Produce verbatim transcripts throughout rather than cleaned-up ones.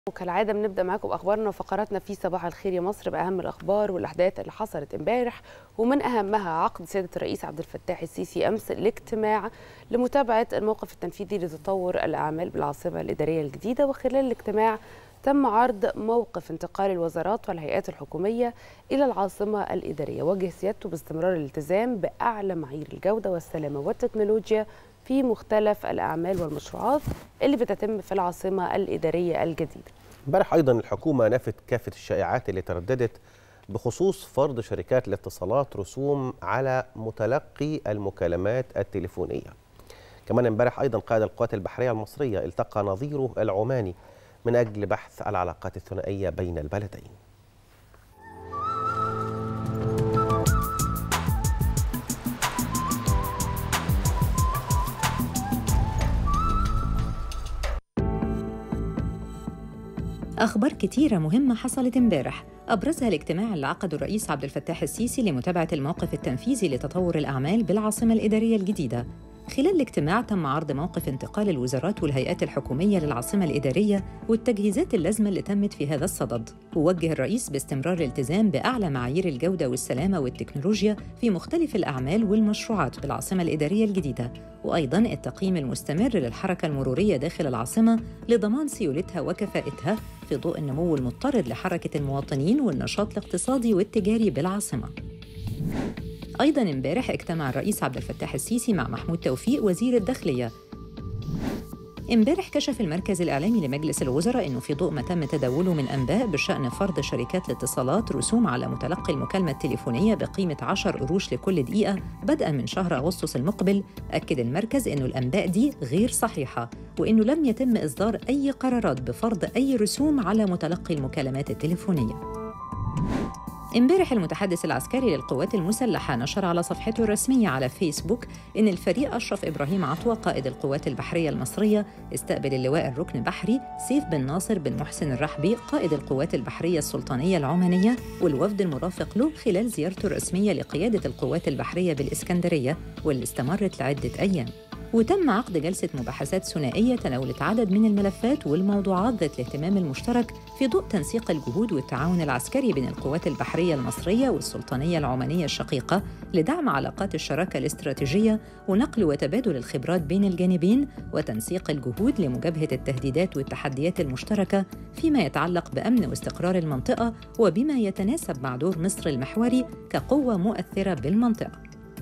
وكالعادة بنبدأ معاكم بأخبارنا وفقراتنا في صباح الخير يا مصر بأهم الأخبار والأحداث اللي حصلت امبارح، ومن أهمها عقد سيادة الرئيس عبد الفتاح السيسي أمس الاجتماع لمتابعة الموقف التنفيذي لتطور الأعمال بالعاصمة الإدارية الجديدة. وخلال الاجتماع تم عرض موقف انتقال الوزارات والهيئات الحكومية إلى العاصمة الإدارية، وجه سيادته باستمرار الالتزام بأعلى معايير الجودة والسلامة والتكنولوجيا في مختلف الأعمال والمشروعات اللي بتتم في العاصمة الإدارية الجديدة. امبارح أيضا الحكومة نفت كافة الشائعات اللي ترددت بخصوص فرض شركات الاتصالات رسوم على متلقي المكالمات التليفونية. كمان امبارح أيضا قائد القوات البحرية المصرية التقى نظيره العماني من أجل بحث العلاقات الثنائية بين البلدين. أخبار كتيرة مهمة حصلت امبارح، أبرزها الاجتماع اللي عقده الرئيس عبد الفتاح السيسي لمتابعة الموقف التنفيذي لتطور الأعمال بالعاصمة الإدارية الجديدة. خلال الاجتماع تم عرض موقف انتقال الوزارات والهيئات الحكومية للعاصمة الإدارية والتجهيزات اللازمة اللي تمت في هذا الصدد. ووجه الرئيس باستمرار الالتزام بأعلى معايير الجودة والسلامة والتكنولوجيا في مختلف الأعمال والمشروعات بالعاصمة الإدارية الجديدة، وأيضاً التقييم المستمر للحركة المرورية داخل العاصمة لضمان سيولتها وكفاءتها في ضوء النمو المضطرد لحركة المواطنين والنشاط الاقتصادي والتجاري بالعاصمة. أيضاً امبارح اجتمع الرئيس عبد الفتاح السيسي مع محمود توفيق وزير الداخلية. امبارح كشف المركز الإعلامي لمجلس الوزراء إنه في ضوء ما تم تداوله من أنباء بشأن فرض شركات الاتصالات رسوم على متلقي المكالمة التليفونية بقيمة عشر قروش لكل دقيقة بدءاً من شهر أغسطس المقبل، أكد المركز إنه الأنباء دي غير صحيحة وإنه لم يتم إصدار أي قرارات بفرض أي رسوم على متلقي المكالمات التليفونية. امبارح المتحدث العسكري للقوات المسلحة نشر على صفحته الرسمية على فيسبوك إن الفريق أشرف إبراهيم عطوة قائد القوات البحرية المصرية استقبل اللواء الركن بحري سيف بن ناصر بن محسن الرحبي قائد القوات البحرية السلطانية العمانية والوفد المرافق له خلال زيارته الرسمية لقيادة القوات البحرية بالإسكندرية واللي استمرت لعدة أيام. وتم عقد جلسة مباحثات ثنائية تناولت عدد من الملفات والموضوعات ذات الاهتمام المشترك في ضوء تنسيق الجهود والتعاون العسكري بين القوات البحرية المصرية والسلطانية العمانية الشقيقة لدعم علاقات الشراكة الاستراتيجية ونقل وتبادل الخبرات بين الجانبين وتنسيق الجهود لمجابهة التهديدات والتحديات المشتركة فيما يتعلق بأمن واستقرار المنطقة وبما يتناسب مع دور مصر المحوري كقوة مؤثرة بالمنطقة.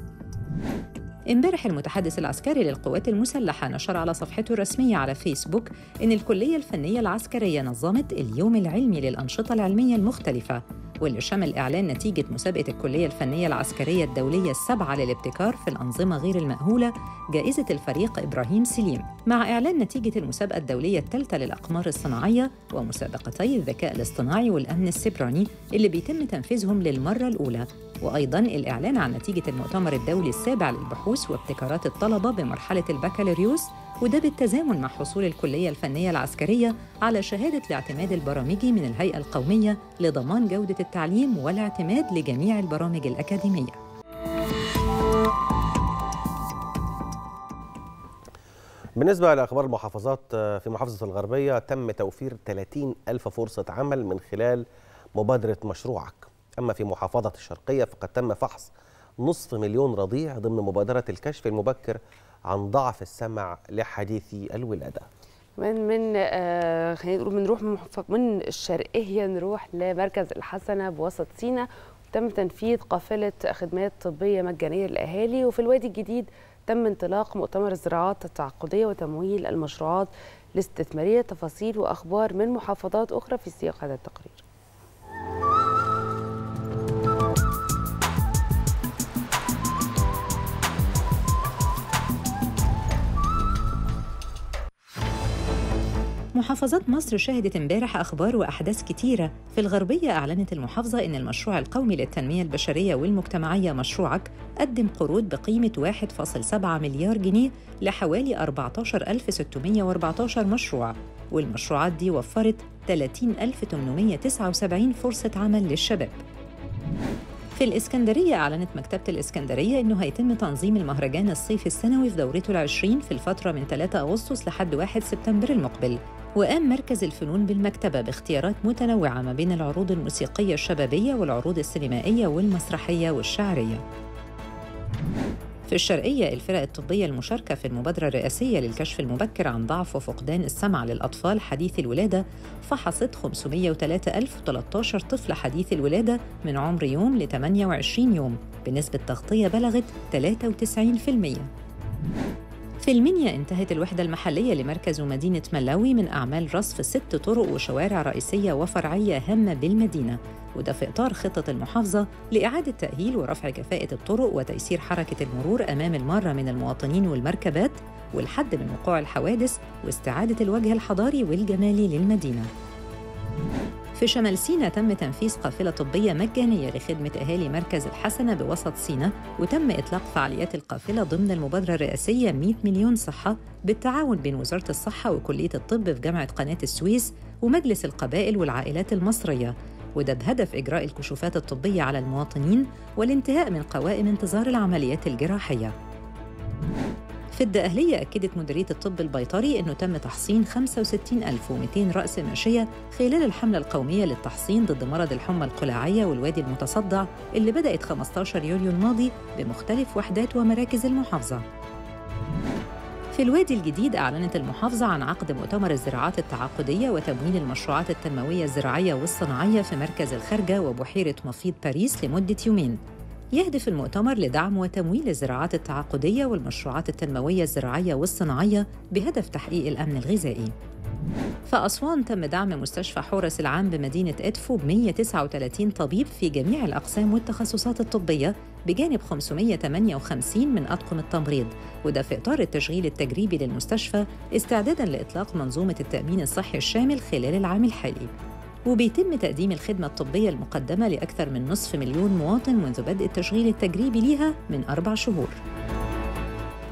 امبارح المتحدث العسكري للقوات المسلحة نشر على صفحته الرسمية على فيسبوك إن الكلية الفنية العسكرية نظمت اليوم العلمي للأنشطة العلمية المختلفة، واللي شمل إعلان نتيجة مسابقة الكلية الفنية العسكرية الدولية السبعة للابتكار في الأنظمة غير المأهولة جائزة الفريق إبراهيم سليم، مع إعلان نتيجة المسابقة الدولية الثالثة للأقمار الصناعية ومسابقتي الذكاء الاصطناعي والأمن السيبراني اللي بيتم تنفيذهم للمرة الأولى، وأيضاً الإعلان عن نتيجة المؤتمر الدولي السابع للبحوث وابتكارات الطلبة بمرحلة البكالوريوس، وده بالتزامن مع حصول الكلية الفنية العسكرية على شهادة الاعتماد البرامجي من الهيئة القومية لضمان جودة التعليم والاعتماد لجميع البرامج الأكاديمية. بالنسبة لأخبار المحافظات، في محافظة الغربية تم توفير ثلاثين ألف فرصة عمل من خلال مبادرة مشروعك. أما في محافظة الشرقية فقد تم فحص نصف مليون رضيع ضمن مبادرة الكشف المبكر عن ضعف السمع لحديثي الولادة. من من آه خلينا نقول بنروح من الشرقية نروح لمركز الحسنة بوسط سيناء، تم تنفيذ قافلة خدمات طبية مجانية للأهالي. وفي الوادي الجديد تم انطلاق مؤتمر الزراعات التعاقدية وتمويل المشروعات الاستثمارية. تفاصيل وأخبار من محافظات أخرى في سياق هذا التقرير. محافظات مصر شهدت امبارح أخبار وأحداث كتيرة. في الغربية أعلنت المحافظة إن المشروع القومي للتنمية البشرية والمجتمعية مشروعك قدم قروض بقيمة واحد فاصلة سبعة مليار جنيه لحوالي أربعة عشر ألف وستمائة وأربعة عشر مشروع، والمشروعات دي وفرت ثلاثين ألف وثمانمائة وتسعة وسبعين فرصة عمل للشباب. في الإسكندرية أعلنت مكتبة الإسكندرية إنه هيتم تنظيم المهرجان الصيفي السنوي في دورته العشرين في الفترة من ثلاثة أغسطس لحد واحد سبتمبر المقبل، وقام مركز الفنون بالمكتبة باختيارات متنوعة ما بين العروض الموسيقية الشبابية والعروض السينمائية والمسرحية والشعرية. في الشرقية، الفرق الطبية المشاركة في المبادرة الرئاسية للكشف المبكر عن ضعف وفقدان السمع للأطفال حديث الولادة فحصت خمسمائة وثلاثة آلاف وثلاثة عشر طفل حديث الولادة من عمر يوم ل ثمانية وعشرين يوم بنسبة تغطية بلغت ثلاثة وتسعين بالمئة. في المنيا، انتهت الوحدة المحلية لمركز ومدينة ملاوي من أعمال رصف ست طرق وشوارع رئيسية وفرعية هامة بالمدينة، وده في إطار خطة المحافظة لإعادة تأهيل ورفع كفاءة الطرق وتيسير حركة المرور أمام المارة من المواطنين والمركبات والحد من وقوع الحوادث واستعادة الوجه الحضاري والجمالي للمدينة. في شمال سيناء تم تنفيذ قافلة طبية مجانية لخدمة أهالي مركز الحسنة بوسط سيناء، وتم إطلاق فعاليات القافلة ضمن المبادرة الرئاسية مئة مليون صحة بالتعاون بين وزارة الصحة وكلية الطب في جامعة قناة السويس ومجلس القبائل والعائلات المصرية، وده بهدف إجراء الكشوفات الطبية على المواطنين والانتهاء من قوائم انتظار العمليات الجراحية. في الدقهلية، أكدت مديرية الطب البيطري أنه تم تحصين خمسة وستين ألف ومئتين رأس ماشية خلال الحملة القومية للتحصين ضد مرض الحمى القلاعية والوادي المتصدع اللي بدأت خمسة عشر يوليو الماضي بمختلف وحدات ومراكز المحافظة. في الوادي الجديد، أعلنت المحافظة عن عقد مؤتمر الزراعات التعاقدية وتمويل المشروعات التنموية الزراعية والصناعية في مركز الخرجة وبحيرة مفيض باريس لمدة يومين. يهدف المؤتمر لدعم وتمويل الزراعات التعاقدية والمشروعات التنموية الزراعية والصناعية بهدف تحقيق الأمن الغذائي. في أسوان، تم دعم مستشفى حورس العام بمدينة إدفو ب مئة وتسعة وثلاثين طبيب في جميع الأقسام والتخصصات الطبية بجانب خمسمائة وثمانية وخمسين من أطقم التمريض، وده في إطار التشغيل التجريبي للمستشفى استعداداً لإطلاق منظومة التأمين الصحي الشامل خلال العام الحالي. وبيتم تقديم الخدمة الطبية المقدمة لأكثر من نصف مليون مواطن منذ بدء التشغيل التجريبي ليها من أربع شهور.